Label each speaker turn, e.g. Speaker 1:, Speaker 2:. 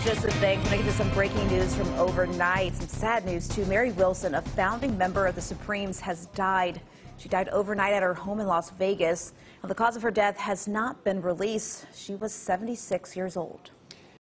Speaker 1: just a thing. Connected to some breaking news from overnight. Some sad news too. Mary Wilson, a founding member of the Supremes, has died. She died overnight at her home in Las Vegas. Now, the cause of her death has not been released. She was 76 years old.